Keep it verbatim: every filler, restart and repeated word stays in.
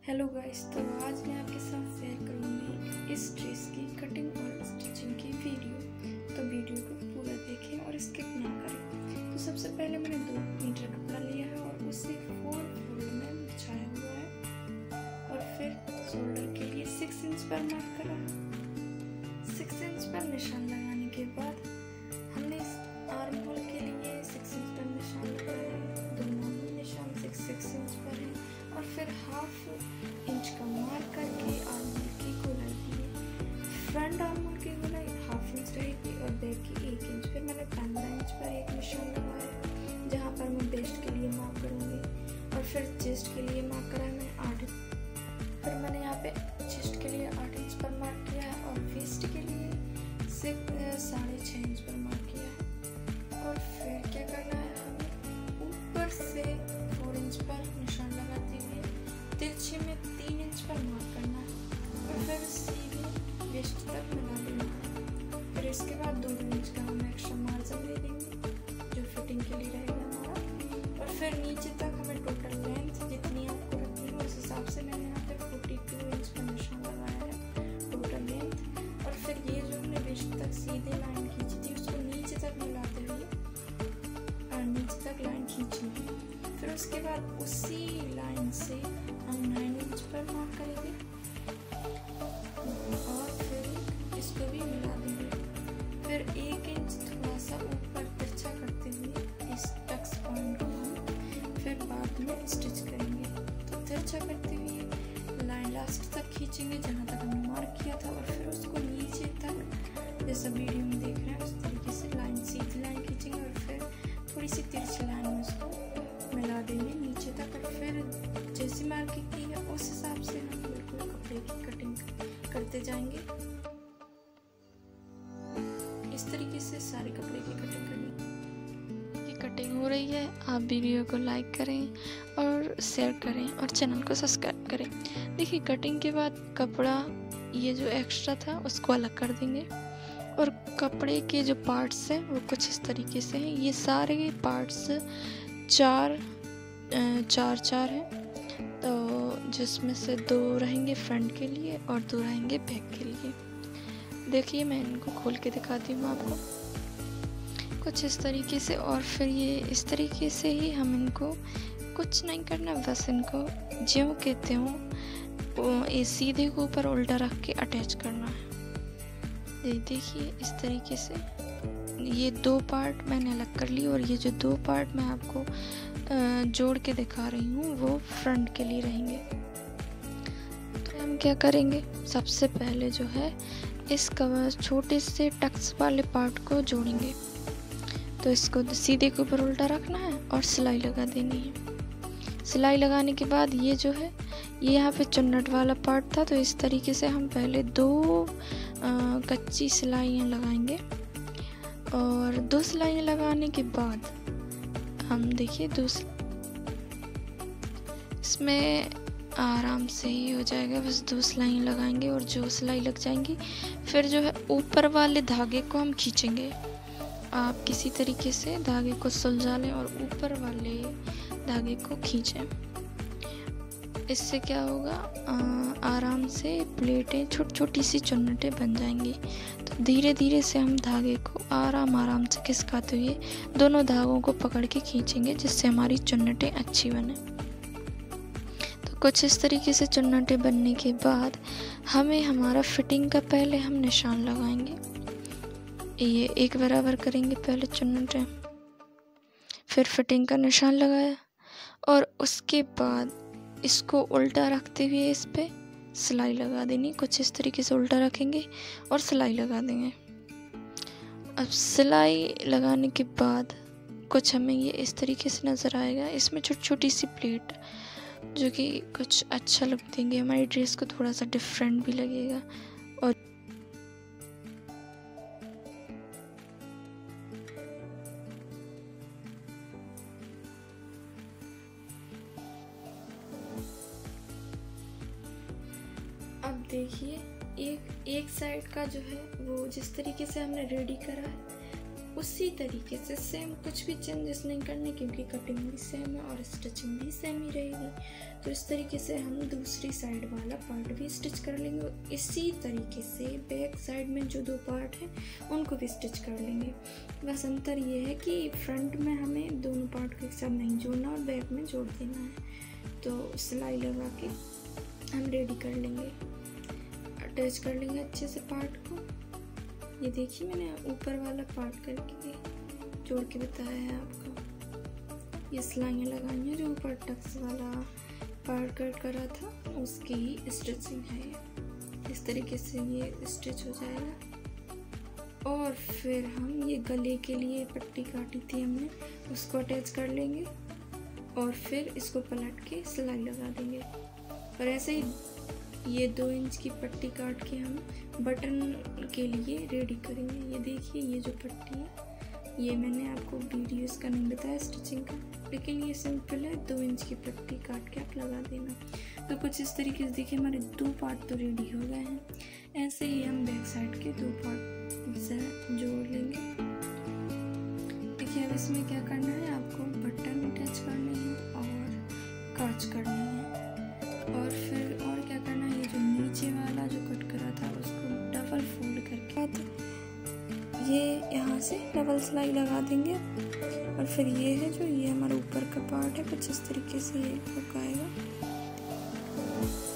Hello guys, तो आज मैं आपके साथ शेयर करूंगी इस ड्रेस की कटिंग और स्टिचिंग की वीडियो। तो वीडियो को पूरा देखें और स्किप ना करें। तो सबसे पहले मैंने दो मीटर कपड़ा लिया है और उसे फोर फोल्ड में बिछाया हुआ है और फिर शोल्डर के लिए सिक्स इंच पर मार्क करा। सिक्स इंच पर निशान लगाने के बाद हमने आर्म होल के लिए सिक्स इंच पर निशान लगाया है। दोनों ही निशान सिक्स सिक्स इंच पर है और फिर हाफ इंच का मार्क करके आर्म होल की गोलाई दी। फ्रंट आर्म होल की गोलाई हाफ इंच रहेगी और बैक की एक इंच। फिर मैंने पंद्रह इंच पर एक निशान लगाया जहाँ पर मैं वेस्ट के लिए मार्क करूँगी और फिर चेस्ट के लिए मार्क करा है मैंने आठ इंच। फिर मैंने यहाँ पे चेस्ट के लिए आठ इंच पर मार्क किया है और वेस्ट के लिए सिर्फ साढ़े छः इंच पर मार्क किया है। और फिर क्या करना है, हमें ऊपर से फोर इंच पर निशान लगाते हुए तिरछे में तीन इंच पर मार्क करना है और फिर सीधे वेस्ट तक मिला देना है। फिर इसके बाद दो इंच का हम एक्स्ट्रा मार्जिन ले देंगे जो फिटिंग के लिए रहेगा हमारा। और फिर नीचे तक हमें टोटल लेंथ जितनी आपको रखनी है उस हिसाब से मैंने यहाँ पे फोर्टी टू इंच का निशान लगाया है टोटल लेंथ। और फिर ये जो हमने वेस्ट तक सीधे लाइन खींची थी उसको नीचे तक मिलाते हुए और नीचे तक लाइन खींचेंगे। फिर उसके बाद उसी लाइन से हम नाइन इंच पर मार्क करेंगे और फिर इसको भी मिला देंगे। फिर एक इंच थोड़ा सा ऊपर तिरछा करते हुए इस टक्स पॉइंट को हम फिर बाद में स्टिच करेंगे। तो तिरछा करते हुए लाइन लास्ट तक खींचेंगे जहाँ तक हमने मार्क किया था और फिर उसको नीचे तक जैसा वीडियो में देख रहे हैं उस तरीके से लाइन सीधी लाइन खींचेंगे और फिर थोड़ी सी तिरछी लाइन में उसको मिला देंगे नीचे तक। और फिर जैसी मार्किंग की है उस हिसाब से हम बिल्कुल कपड़े की कटिंग करते जाएंगे। इस तरीके से सारे कपड़े की कटिंग करनी की कटिंग हो रही है। आप वीडियो को लाइक करें और शेयर करें और चैनल को सब्सक्राइब करें। देखिए, कटिंग के बाद कपड़ा ये जो एक्स्ट्रा था उसको अलग कर देंगे और कपड़े के जो पार्ट्स हैं वो कुछ इस तरीके से हैं। ये सारे पार्ट्स चार चार चार हैं, तो जिसमें से दो रहेंगे फ्रंट के लिए और दो रहेंगे बैक के लिए। देखिए, मैं इनको खोल के दिखाती हूँ आपको कुछ इस तरीके से। और फिर ये इस तरीके से ही हम इनको कुछ नहीं करना, बस इनको ज्यों के त्यों ये सीधे को ऊपर उल्टा रख के अटैच करना है। ये देखिए, इस तरीके से ये दो पार्ट मैंने अलग कर ली और ये जो दो पार्ट मैं आपको जोड़ के दिखा रही हूँ वो फ्रंट के लिए रहेंगे। तो हम क्या करेंगे, सबसे पहले जो है इस कवर छोटे से टक्स वाले पार्ट को जोड़ेंगे। तो इसको सीधे के ऊपर उल्टा रखना है और सिलाई लगा देनी है। सिलाई लगाने के बाद ये जो है ये यहाँ पे चुन्नट वाला पार्ट था, तो इस तरीके से हम पहले दो आ, कच्ची सिलाइयाँ लगाएंगे और दो सिलाइयाँ लगाने के बाद हम देखिए दो इसमें आराम से ही हो जाएगा। बस दो सिलाइयाँ लगाएंगे और जो सिलाई लग जाएंगी फिर जो है ऊपर वाले धागे को हम खींचेंगे। आप किसी तरीके से धागे को सुलझा लें और ऊपर वाले धागे को खींचें। इससे क्या होगा, आ, आराम से प्लेटें छोटी छोटी सी चुन्नटें बन जाएंगी। तो धीरे धीरे से हम धागे को आराम आराम से खिसकाते हुए दोनों धागों को पकड़ के खींचेंगे जिससे हमारी चुन्नटें अच्छी बने। तो कुछ इस तरीके से चुन्नटें बनने के बाद हमें हमारा फिटिंग का पहले हम निशान लगाएंगे। ये एक बराबर करेंगे पहले चुन्नटें, फिर फिटिंग का निशान लगाया और उसके बाद इसको उल्टा रखते हुए इस पे सिलाई लगा देनी। कुछ इस तरीके से उल्टा रखेंगे और सिलाई लगा देंगे। अब सिलाई लगाने के बाद कुछ हमें ये इस तरीके से नज़र आएगा। इसमें छोटी छोटी सी प्लेट जो कि कुछ अच्छा लुक देंगे, हमारी ड्रेस को थोड़ा सा डिफरेंट भी लगेगा। और अब देखिए, एक एक साइड का जो है वो जिस तरीके से हमने रेडी करा है उसी तरीके से सेम, कुछ भी चेंजेस नहीं करने क्योंकि कटिंग भी सेम है और स्टिचिंग भी सेम ही रहेगी। तो इस तरीके से हम दूसरी साइड वाला पार्ट भी स्टिच कर लेंगे। इसी तरीके से बैक साइड में जो दो पार्ट हैं उनको भी स्टिच कर लेंगे। बस अंतर ये है कि फ्रंट में हमें दोनों पार्ट को एक साथ नहीं जोड़ना और बैक में जोड़ देना है। तो सिलाई लगा के हम रेडी कर लेंगे, अटैच कर लेंगे अच्छे से पार्ट को। ये देखिए मैंने ऊपर वाला पार्ट करके जोड़ के बताया है आपको। ये सिलाइयाँ लगाई हैं जो ऊपर टक्स वाला पार्ट कट करा था उसकी ही स्टिचिंग है ये। इस तरीके से ये स्टिच हो जाएगा। और फिर हम ये गले के लिए पट्टी काटी थी हमने, उसको अटैच कर लेंगे और फिर इसको पलट के सिलाई लगा देंगे। और ऐसे ही ये दो इंच की पट्टी काट के हम बटन के लिए रेडी करेंगे। ये देखिए ये जो पट्टी है, ये मैंने आपको वीडियो इसका नहीं बताया स्टिचिंग का, लेकिन ये सिंपल है, दो इंच की पट्टी काट के आप लगा देना। तो कुछ इस तरीके से देखिए हमारे दो पार्ट तो रेडी हो गए हैं। ऐसे ही हम बैक साइड के दो पार्ट से जोड़ लेंगे। देखिए अब इसमें क्या करना है, आपको बटन अटैच करने हैं और काज करनी है। और फिर और क्या करना है, ये जो नीचे वाला जो कट करा था उसको डबल फोल्ड करके ये यहाँ से डबल सिलाई लगा देंगे। और फिर ये है जो ये हमारा ऊपर का पार्ट है, कुछ इस तरीके से ये लुक आएगा।